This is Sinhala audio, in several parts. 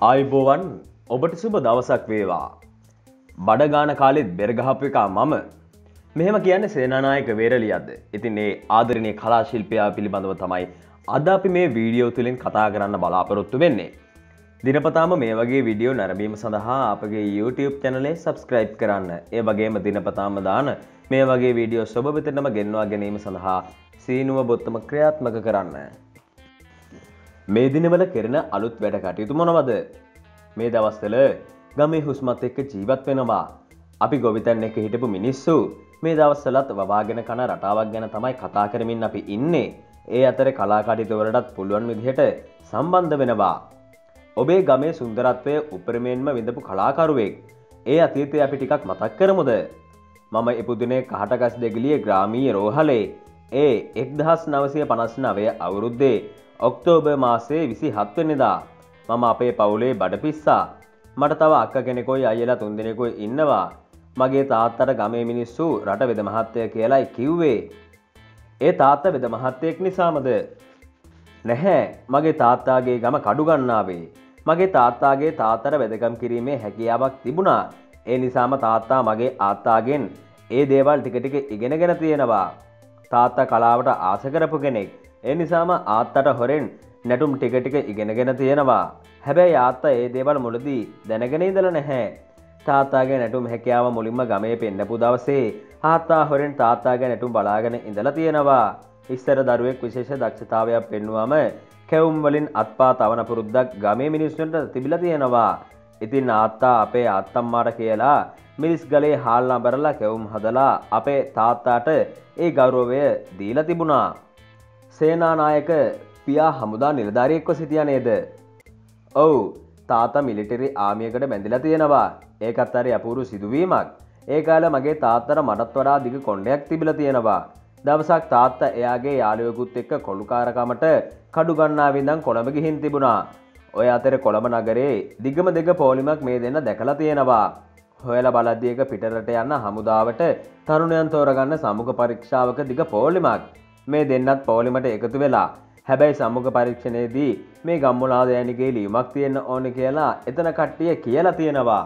ආයිබෝවන් ඔබට සුබ දවසක් වේවා. බඩගාන කාලෙත් බෙර ගහපු එකා මම. මෙහෙම කියන්නේ සේනානායක වේරලියද්ද. ඉතින් මේ ආදරණීය කලා ශිල්පියා පිළිබඳව තමයි අද අපි මේ වීඩියෝ තුලින් කතා කරන්න බලාපොරොත්තු වෙන්නේ. දිනපතාම මේ වගේ වීඩියෝ නැරඹීම සඳහා අපගේ YouTube channel එක subscribe කරන්න. ඒ වගේම දිනපතාම දාන මේ වගේ වීඩියෝ ඔබ වෙතටම ගෙන්වා ගැනීම සඳහා සීනුව බොත්තම ක්‍රියාත්මක කරන්න. මේ දිනවල කරන අලුත් වැඩ කටයුතු මොනවද? මේ දවස්වල ගමේ හුස්මත් එක්ක ජීවත් වෙනවා. අපි ගොවිතැන් එක හිටපු මිනිස්සු මේ දවස්වලත් වවාගෙන කන රටාවක් ගැන තමයි කතා කරමින් අපි ඉන්නේ. ඒ අතරේ කලා කටයුතු වලටත් පුළුවන් විදිහට සම්බන්ධ වෙනවා. ඔබේ ගමේ සුන්දරත්වය උපරිමයෙන්ම විඳපු කලාකරුවෙක්. ඒ අතීතය අපි ටිකක් මතක් කරමුද? මම ඉපදුනේ කහටගස් දෙගිලිය ග්‍රාමීය රෝහලේ. ඒ 1959 අවුරුද්දේ ඔක්තෝබර් මාසයේ 27 වෙනිදා. මම අපේ පවුලේ බඩපිස්සා. මට තව අක්ක කෙනෙකුයි අයියලා තුන්දෙනෙකුයි ඉන්නවා. මගේ තාත්තට ගමේ මිනිස්සු රට වෙද මහත්තය කියලායි කිව්වේ. ඒ තාත්තා වෙද මහත්තයෙක් නිසාමද? නැහැ. මගේ තාත්තාගේ ගම කඩුගන්නාවේ. මගේ තාත්තාගේ තාත්තට වෙදකම් කිරීමේ හැකියාවක් තිබුණා. ඒ නිසාම තාත්තා මගේ ආත්තාගෙන් ඒ දේවල් ටික ටික ඉගෙනගෙන තියෙනවා. තාත්තා කලාවට ආස කරපු කෙනෙක්. ඒ නිසාම ආත්තට හොරෙන් නැටුම් ටික ටික ඉගෙනගෙන තියෙනවා. හැබැයි ආත්තා ඒ දේවල් මුලදී දැනගෙන ඉඳලා නැහැ. තාත්තාගේ නැටුම් හැකියාව මුලින්ම ගමේ පෙන්නපු දවසේ ආත්තා හොරෙන් තාත්තාගේ නැටුම් බලාගෙන ඉඳලා තියෙනවා. ඉස්සර දරුවෙක් විශේෂ දක්ෂතාවයක් පෙන්වුවම කැවුම් වලින් අත්පා තවන පුරුද්දක් ගමේ මිනිස්සුන්ට තිබිලා තියෙනවා. ඉතින් ආත්තා අපේ ආත්තම්මාට කියලා මිරිස් ගලේ හාල් නඹරලා කැවුම් හදලා අපේ තාත්තාට ඒ ගෞරවය දීලා තිබුණා. සේනානායක පියා හමුදා නිලධාරියෙක්ව සිටියා නේද? ඔව්. තාත්තා මිලිටරි ආමියකට බැඳිලා තියෙනවා. ඒකත් හරි අපූර්ව සිදුවීමක්. ඒ කාලේ මගේ තාත්තට මටත් වඩා දිග කොණ්ඩයක් තිබිලා තියෙනවා. දවසක් තාත්තා එයාගේ යාළුවෙකුත් එක්ක කොළුකාරකමට කඩුගන්නාවේ ඉඳන් කොළඹ ගිහින් තිබුණා. ඔය අතරේ කොළඹ නගරේ දිගම දෙක පොලිමක් මේ දෙන්න දැකලා තියෙනවා. හොයලා බලද්දී එක පිටරට යන හමුදාවට තරුණයන් තෝරගන්න සමුක පරීක්ෂාවක දිග පොලිමක්. මේ දෙන්නත් පොලිමට එකතු වෙලා. හැබැයි සම්මුඛ පරීක්ෂණයේදී මේ ගම්මුලා දෑනිගේ ලියුමක් තියෙන්න ඕනේ කියලා එතන කට්ටිය කියලා තියෙනවා.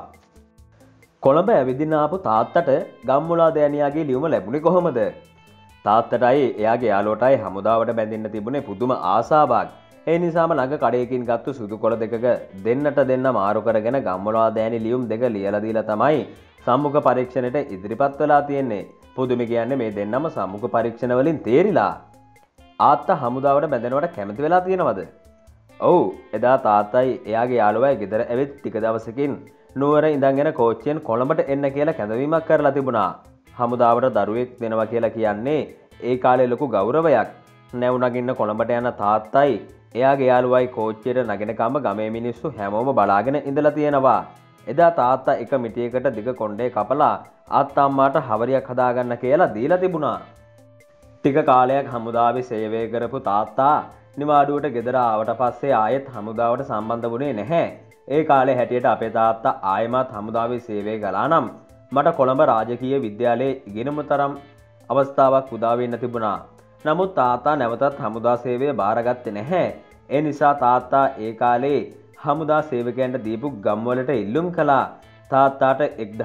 කොළඹ ඇවිදින්න ආපු තාත්තට ගම්මුලා දෑනියාගේ ලියුම ලැබුණේ කොහොමද? තාත්තටයි එයාගේ යාළුවටයි හමුදාවට බැඳෙන්න තිබුණේ පුදුම ආසාවක්. ඒ නිසාම ළඟ කඩේකින් ගත්තු සුදු කොළ දෙකක දෙන්නට දෙන්න මාරු කරගෙන ගම්මුලා දෑනි ලියුම් දෙක ලියලා දීලා තමයි සම්මුඛ පරීක්ෂණයට ඉදිරිපත් වෙලා තියෙන්නේ. පුදුමි කියන්නේ මේ දෙන්නම සම්මුඛ පරීක්ෂණ වලින් තේරිලා. ආත්තා හමුදාවට බැඳෙනවට කැමති වෙලා තියෙනවද? ඔව්. එදා තාත්තයි එයාගේ යාළුවයි ගෙදර ඇවිත් ටික දවසකින් නුවර ඉඳන් එන කෝච්චියෙන් කොළඹට එන්න කියලා කැඳවීමක් කරලා තිබුණා. හමුදාවට දරුවෙක් දෙනවා කියලා කියන්නේ ඒ කාලේ ලොකු ගෞරවයක්. නැව් නගින්න කොළඹට යන තාත්තයි එයාගේ යාළුවයි කෝච්චියට නගිනකම ගමේ මිනිස්සු හැමෝම බලාගෙන ඉඳලා තියෙනවා. එදා තාත්තා එක මිටියකට දිග කොණ්ඩේ කපලා ආත්තම්මාට හවරියක් හදාගන්න කියලා දීලා තිබුණා. ටික කාලයක් හමුදාවේ සේවය කරපු තාත්තා නිවාඩුවට ගෙදර ආවට පස්සේ ආයෙත් හමුදාවට සම්බන්ධ වුණේ නැහැ. ඒ කාලේ හැටියට අපේ තාත්තා ආයෙමත් හමුදාවේ සේවය කළා නම් මට කොළඹ රාජකීය විද්‍යාලයේ ඉගෙනුම තරම් අවස්ථාවක් උදා වෙන්න තිබුණා. නමුත් තාත්තා නැවතත් හමුදා සේවය බාරගත්තේ නැහැ. ඒ නිසා තාත්තා ඒ කාලේ හමුදා සේවකයන්ට දීපු ගම්වලට ඉල්ලුම් කළා. තාත්තාට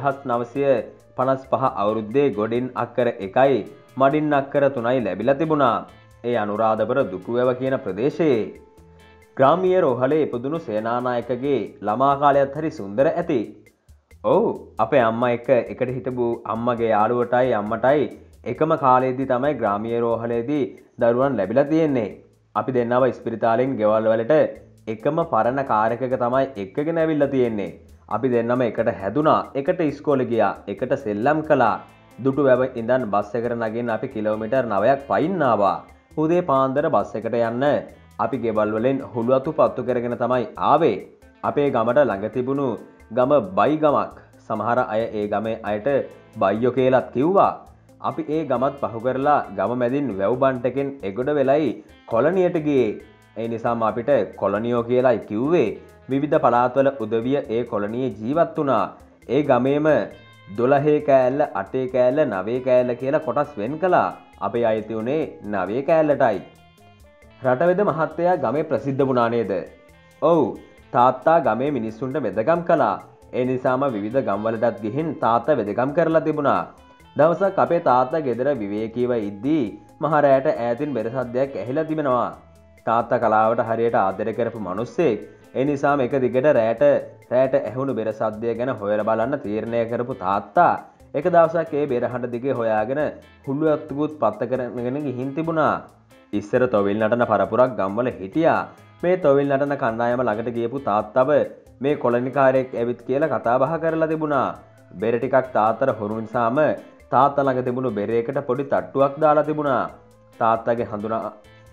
1955 අවුරුද්දේ ගොඩින් අක්කර 1යි මඩින් අක්කර 3යි ලැබිලා තිබුණා. ඒ අනුරාධපුර දුටුවැව කියන ප්‍රදේශයේ. ග්‍රාමීය රෝහලේ ඉපදුණු සේනානායකගේ ළමා කාලයත් හරි සුන්දර ඇති. ඔව්. අපේ අම්මා එකට හිටපු අම්මගේ යාළුවටයි අම්මටයි එකම කාලෙදී තමයි ග්‍රාමීය රෝහලේදී දරුවන් ලැබිලා තියෙන්නේ. අපි දෙන්නව ඉස්පිරිතාලෙන් ගෙවල් වලට එකම පරණ කාර් එකක තමයි එක්කගෙන ඇවිල්ලා තියෙන්නේ. අපි දෙන්නම එකට හැදුනා, එකට ඉස්කෝලේ ගියා, එකට සෙල්ලම් කළා. දුටුවැව ඉඳන් බස් එකට නගින්න අපි කිලෝමීටර් 9ක් පයින් ආවා. උදේ පාන්දර බස් එකට යන්න අපි ගෙවල් වලින් හුළු අතු පත්තු කරගෙන තමයි ආවේ. අපේ ගමට ළඟ තිබුණු ගම බයි ගමක්. සමහර අය ඒ ගමේ අයට බයියෝ කියලාත් කිව්වා. අපි ඒ ගමත් පහු කරලා ගම මැදින් වැව් බන්ටකින් එගොඩ වෙලයි කොලනියට ගියේ. ඒ නිසාම අපිට කොලනියෝ කියලායි කිව්වේ. විවිධ පළාත්වල උදවිය ඒ කොලනියේ ජීවත් වුණා. ඒ ගමේම 12 කෑල්ල 8 කෑල්ල 9 කෑල්ල කියලා කොටස් වෙන් කළා. අපේ අයිති උනේ 9 කෑල්ලටයි. රටවෙද මහත්තයා ගමේ ප්‍රසිද්ධ වුණා නේද? ඔව්. තාත්තා ගමේ මිනිස්සුන්ට වෙදකම් කළා. ඒ නිසාම විවිධ ගම්වලටත් ගිහින් තාත්තා වෙදකම් කරලා තිබුණා. දවසක් අපේ තාත්තා ගෙදර විවේකීව ඉද්දී මහ රැයට ඈතින් බෙර සද්දයක් ඇහිලා තිබෙනවා. තාත්තා කලාවට හරියට ආදරය කරපු මිනිස්සෙක්. ඒ නිසාම එක දිගට රැයට ඇහුණු බෙර සද්දය ගැන හොයලා බලන්න තීරණය කරපු තාත්තා එක දවසක් ඒ බෙර හඬ දිගේ හොයාගෙන හුළු අත්තුකුත් පත්ත කරගෙන ගිහින් තිබුණා. ඉස්සර තොවිල් නටන පරපුරක් ගම්වල හිටියා. මේ තොවිල් නටන කණ්ඩායම ළඟට ගියපු තාත්තව මේ කොලනිකාරයෙක් ඇවිත් කියලා කතා බහ කරලා තිබුණා. බෙර ටිකක් තාත්තට හොරු නිසාම තාත්තා ළඟ තිබුණු බෙරයකට පොඩි තට්ටුවක් දාලා තිබුණා. තාත්තගේ හඳුනා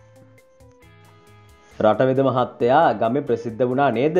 රටවෙද මහත්තයා ගමේ ප්‍රසිද්ධ වුණා නේද?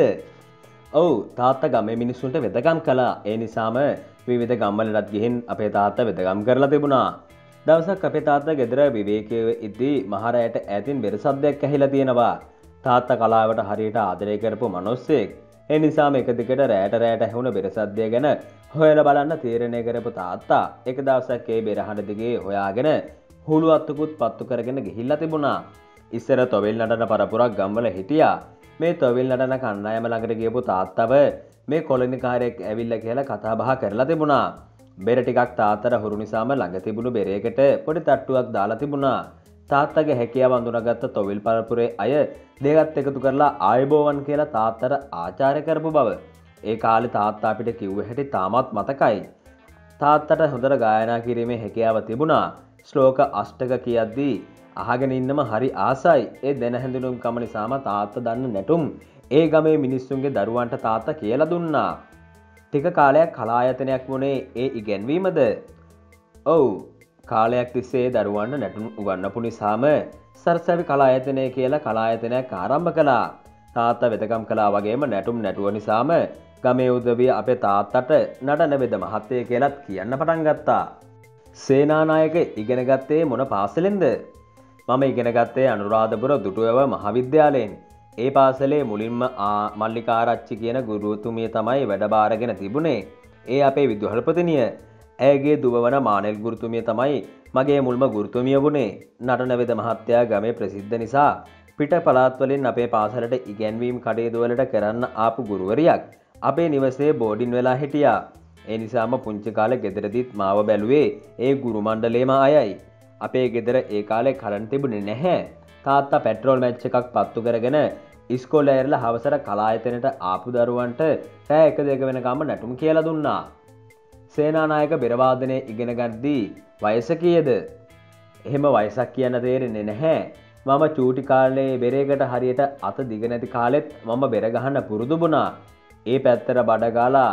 ඔව් තාත්තා ගමේ මිනිස්සුන්ට වෙදකම් කළා. ඒ නිසාම විවිධ ගම්වලටත් ගිහින් අපේ තාත්තා වෙදකම් කරලා තිබුණා. දවසක් අපේ තාත්තා ගෙදර විවේකීව ඉද්දී මහ රැයට ඈතින් බෙර සද්දයක් ඇහිලා තියෙනවා. තාත්තා කලාවට හරියට ආදරය කරපු මිනිස්සෙක්. ඒ නිසාම එක දිගට රැයට ඇහුණ බෙර සද්දය ගැන හොයලා බලන්න තීරණය කරපු තාත්තා එක දවසක් ඒ බෙර හඬ දිගේ හොයාගෙන හුළු අත්තුකුත් පත්තු කරගෙන ගිහිල්ලා තිබුණා. ඉස්සර තොවිල් නටන පරපුරක් ගම්වල හිටියා. මේ තොවිල් නටන කණ්ඩායම ළඟට ගියපු තාත්තව මේ කොලනිකාරයෙක් ඇවිල්ලා කියලා කතා බහ කරලා තිබුණා. බෙර ටිකක් තාත්තට හුරු නිසාම ළඟ තිබුණු බෙරයකට පොඩි තට්ටුවක් දාලා තිබුණා. තාත්තගේ හැකියාව අඳුනගත්ත තොවිල් පරපුරේ අය දෙකත් එකතු කරලා ආයුබෝවන් කියලා තාත්තට ආචාර්ය කරපු බව ඒ කාලේ තාත්තා අපිට කිව්ව හැටි තාමත් මතකයි. තාත්තට හොඳට ගායනා කිරීමේ හැකියාව තිබුණා. ශ්ලෝක අෂ්ටක කියද්දී අහගෙන ඉන්නම හරි ආසයි. ඒ දෙන හැඳුනුම්කම නිසාම තාත්තා දන්න නැටුම් ඒ ගමේ මිනිස්සුන්ගේ දරුවන්ට තාත්තා කියලා දුන්නා. ටික කාලයක් කලායතනයක් වුණේ ඒ ඉගැන්වීමද? ඔව්. කාලයක් තිස්සේ දරුවන්ට නැටුම් උගන්වපු නිසාම සරසවි කලායතනය කියලා කලායතනයක් ආරම්භ කළා. තාත්තා වෙදකම් කළා වගේම නැටුම් නැටුව නිසාම ගමේ උදවිය අපේ තාත්තට නඩන වෙද මහත්තය කියලාත් කියන්න පටන් ගත්තා. සේනානායක ඉගෙන ගත්තේ මොන පාසලෙන්ද? මම ඉගෙන ගත්තේ අනුරාධපුර දුටුවැව මහාවිද්‍යාලයෙන්. ඒ පාසලේ මුලින්ම මල්ලිකාරච්චි කියන ගුරුතුමිය තමයි වැඩ බාරගෙන තිබුණේ. ඒ අපේ විදුහල්පතිනිය. ඇයගේ දුව වන මානෙල් ගුරුතුමිය තමයි මගේ මුල්ම ගුරුතුමිය වුණේ. නටන වෙද මහත්තයා ගමේ ප්‍රසිද්ධ නිසා පිට පළාත් වලින් අපේ පාසලට ඉගැන්වීම් කටයුතු වලට කරන්න ආපු ගුරුවරියක් අපේ නිවසේ බෝඩින් වෙලා හිටියා. ඒ නිසාම පුංචි කාලේ ගෙදරදීත් මාව බැලුවේ ඒ ගුරු මණ්ඩලයේම අයයි. අපේ ගෙදර ඒ කාලේ කරන්ට් තිබුණේ නැහැ. තාත්තා පෙට්‍රෝල් මැච් එකක් පත්තු කරගෙන ඉස්කෝලේ ඇරලා හවසට කලායතනට ආපු දරුවන්ට රෑ 1-2 වෙනකම් නැටුම් කියලා දුන්නා. සේනානායක බෙර වාදනය ඉගෙන ගද්දී වයස කීයද? එහෙම වයසක් කියන්න තේරෙන්නේ නැහැ. මම චූටි කාලේ බෙරේකට හරියට අත දිග නැති කාලෙත් මම බෙර ගහන්න පුරුදු වුණා. ඒ පැත්තට බඩ ගාලා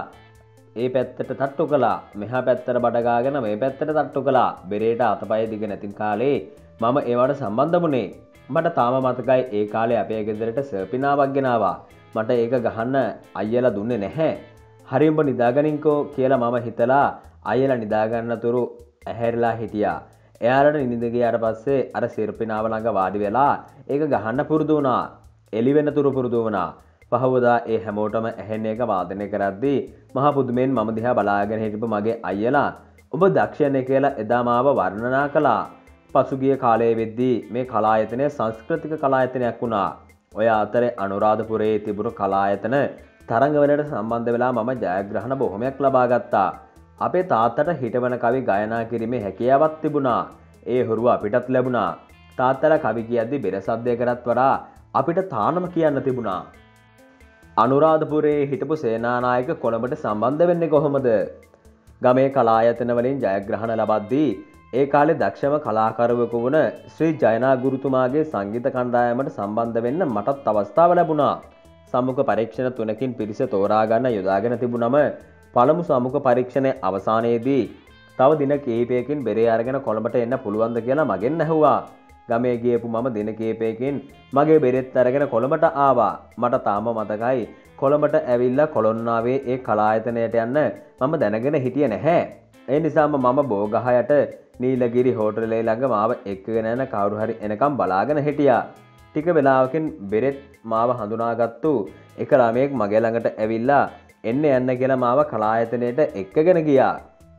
ඒ පැත්තට තට්ටු කළා. මෙහා පැත්තට බඩ ගාගෙන මේ පැත්තට තට්ටු කළා. බෙරේට අතපය දිග නැති කාලේ මම ඒවට සම්බන්ධ වුණේ. මට තාම මතකයි ඒ කාලේ අපේ ගෙදරට සර්පිනාවක් ගෙනාවා. මට ඒක ගහන්න අයියලා දුන්නේ නැහැ. හරි උඹ නිදාගනින්කෝ කියලා මම හිතලා අයියලා නිදාගන්නතුරු ඇහැරිලා හිටියා. එයාලට නිින්ද ගියාට පස්සේ අර සර්පිනාව ළඟ වාඩි වෙලා ඒක ගහන්න පුරුදු වුණා. එළි වෙනතුරු පුරුදු වුණා. පහවදා ඒ හැමෝටම ඇහෙන එක වාදනය කරද්දී මහා පුදුමෙන් මම දිහා බලාගෙන හිටපු මගේ අයියලා ඔබ දක්ෂයනේ කියලා එදා මාව වර්ණනා කළා. පසුගිය කාලයේ වෙද්දී මේ කලායතනය සංස්කෘතික කලායතනයක් වුණා. ඔය අතරේ අනුරාධපුරයේ තිබුණු කලායතන තරඟවලට සම්බන්ධ වෙලා මම ජයග්‍රහණ බොහොමයක් ලබා ගත්තා. අපේ තාත්තට හිටවන කවි ගායනා කිරීමේ හැකියාවක් තිබුණා. ඒ හුරුව අපිටත් ලැබුණා. තාත්තලා කවි කියද්දි බෙර සද්දය කරත් වඩා අපිට තානම කියන්න තිබුණා. අනුරාධපුරයේ හිටපු සේනානායක කොළඹට සම්බන්ධ වෙන්නේ කොහොමද? ගමේ කලායතන වලින් ජයග්‍රහණ ලබද්දී ඒ කාලේ දක්ෂම කලාකරුවෙකු වුණ ශ්‍රී ජයනා ගුරුතුමාගේ සංගීත කණ්ඩායමට සම්බන්ධ වෙන්න මටත් අවස්ථාව ලැබුණා. සමුක පරීක්ෂණ 3කින් පිරිස තෝරා ගන්න යොදාගෙන තිබුණම පළමු සමුක පරීක්ෂණයේ අවසානයේදී තව දින කිහිපයකින් බෙරේ අරගෙන කොළඹට එන්න පුළුවන්ද කියලා මගෙන් ඇහුවා. ගමේ ගියපු මම දින කිහිපයකින් මගේ බෙරෙත් අරගෙන කොළඹට ආවා. මට තාම මතකයි කොළඹට ඇවිල්ලා කොළොන්නාවේ ඒ කලායතනයට යන්න මම දැනගෙන හිටියේ නැහැ. ඒ නිසාම මම බෝගහයට නීලගිරි හෝටලේ ළඟ මාව එක්කගෙන යන කවුරු හරි එනකම් බලාගෙන හිටියා. ටික වෙලාවකින් බෙරෙත් මාව හඳුනාගත්තු එක ළමයෙක් මගේ ළඟට ඇවිල්ලා එන්න යන්න කියලා මාව කලායතනයට එක්කගෙන ගියා.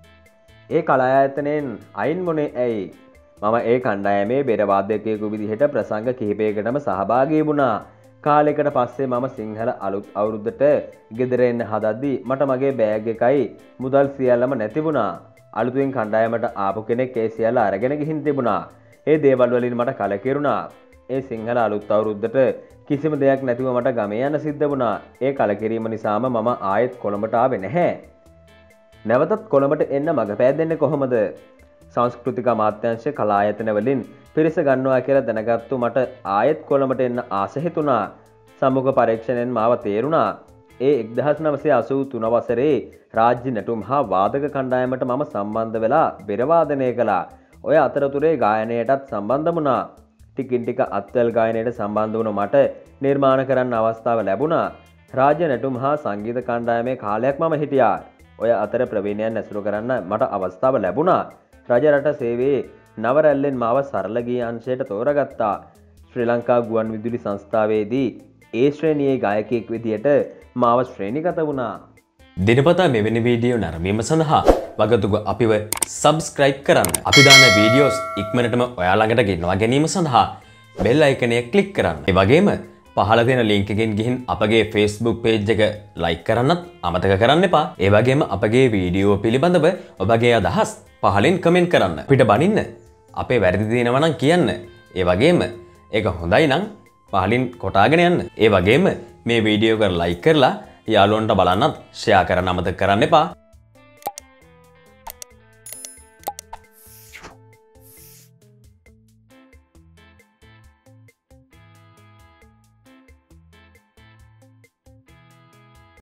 ඒ කලායතනයෙන් අයින් මොනේ ඇයි? මම ඒ කණ්ඩායමේ බෙර වාදකයෙකු විදිහට ප්‍රසංග කිහිපයකටම සහභාගී වුණා. කාලයකට පස්සේ මම සිංහල අලුත් අවුරුද්දට ගෙදර එන්න හදද්දී මට මගේ බෑග් එකයි මුදල් සියල්ලම නැති වුණා. අලුතෙන් කණ්ඩායමට ආපු කෙනෙක් ඒ සියල්ල අරගෙන ගිහින් තිබුණා. ඒ දේවල් වලින් මට කලකිරුණා. ඒ සිංහල අලුත් අවුරුද්දට කිසිම දෙයක් නැතිව මට ගමේ යන්න සිද්ධ වුණා. ඒ කලකිරීම නිසාම මම ආයෙත් කොළඹට ආවේ නැහැ. නැවතත් කොළඹට එන්න මඟ පෑදෙන්නේ කොහොමද? සංස්කෘතික අමාත්‍යාංශ කලා ආයතන වලින් පිරිස ගන්නවා කියලා දැනගත්තු මට ආයෙත් කොළඹට එන්න ආස හිතුණා. සම්මුඛ පරීක්ෂණයෙන් මාව තේරුණා. ඒ 1983 වසරේ රාජ්‍ය නැටුම් හා වාදක කණ්ඩායමට මම සම්බන්ධ වෙලා බෙර වාදනය කළා. ඔය අතරතුරේ ගායනයටත් සම්බන්ධ වුණා. ටිකින් ටික අත්වැල් ගායනයට සම්බන්ධ වුණ මට නිර්මාණ කරන්න අවස්ථාව ලැබුණා. රාජ්‍ය නැටුම් හා සංගීත කණ්ඩායමේ කාලයක් මම හිටියා. ඔය අතර ප්‍රවීණයන් ඇසුරු කරන්න මට අවස්ථාව ලැබුණා. රජරට සේවයේ නව රැල්ලෙන් මාව සරල ගී අංශයට තෝරගත්තා. ශ්‍රී ලංකා ගුවන් විදුලි සංස්ථාවේදී ඒ ශ්‍රේණියේ ගායකයෙක් විදියට මාව ශ්‍රේණිගත වුණා. දිනපතා මෙවැනි වීඩියෝ නැරඹීම සඳහා වගතුග අපිව සබස්ක්‍රයිබ් කරන්න. අපි දාන වීඩියෝස් ඉක්මනටම ඔයා ළඟට ගෙන්වා ගැනීම සඳහා බෙල් අයිකනය ක්ලික් කරන්න. ඒ වගේම පහළ තියෙන ලින්ක් එකෙන් ගිහින් අපගේ Facebook page එක like කරන්නත් අමතක කරන්න එපා. ඒ වගේම අපගේ වීඩියෝ පිළිබඳව ඔබගේ අදහස් පහලින් කමෙන්ට් කරන්න. අපිට බනින්න. අපේ වැරදි තියෙනවා නම් කියන්න. ඒ වගේම ඒක හොඳයි නම් පහලින් කොටාගෙන යන්න. ඒ වගේම මේ වීඩියෝ එක like කරලා යාළුවන්ට බලන්නත් ෂෙයා කරන්න අමතක කරන්න එපා.